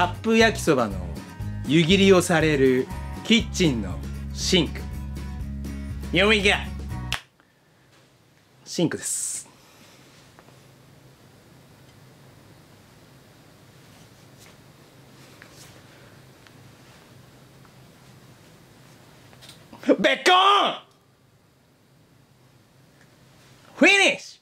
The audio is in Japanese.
カップ焼きそばの湯切りをされるキッチンのシンク。Here we go! シンクです。ベッコンフィニッシュ